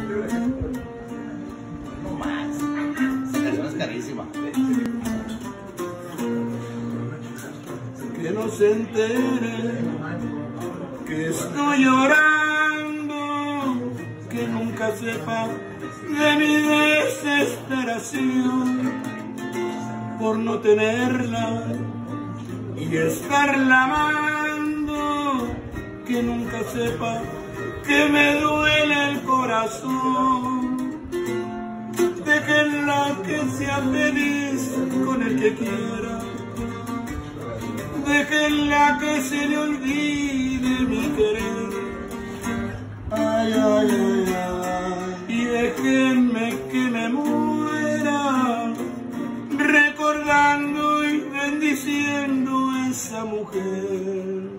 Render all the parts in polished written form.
No más. Esa canción es carísima. Que no se entere que estoy llorando, que nunca sepa de mi desesperación por no tenerla y estarla amando, que nunca sepa que me duele el corazón. Déjenla que sea feliz con el que quiera, déjenla que se le olvide mi querer. Ay, ay, ay, ay. Y déjenme que me muera recordando y bendiciendo a esa mujer.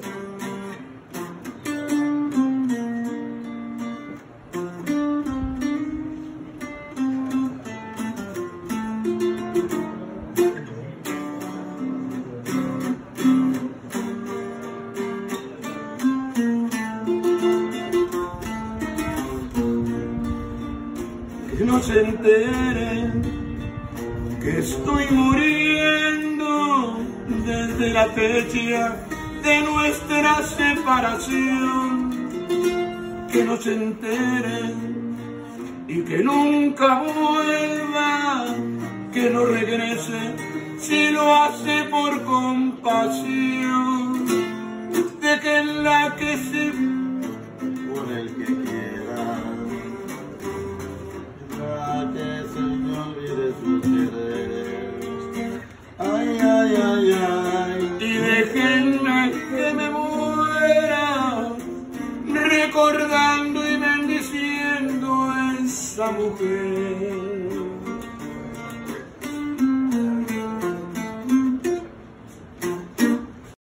Que no se enteren que estoy muriendo desde la fecha de nuestra separación. Que no se enteren y que nunca vuelva, que no regrese si lo hace por compasión. Déjenla que se Por el que quiera, que se me olvide su querer. Ay, ay, ay, ay. y déjenme que me muera recordando y bendiciendo a esa mujer.